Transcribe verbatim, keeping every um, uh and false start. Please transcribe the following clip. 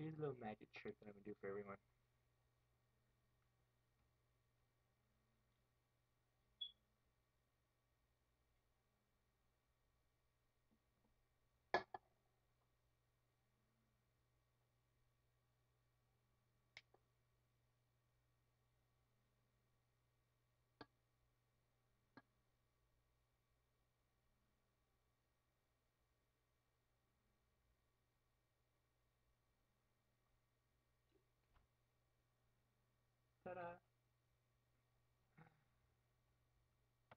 Here's a little magic trick that I'm gonna do for everyone. Ta-da!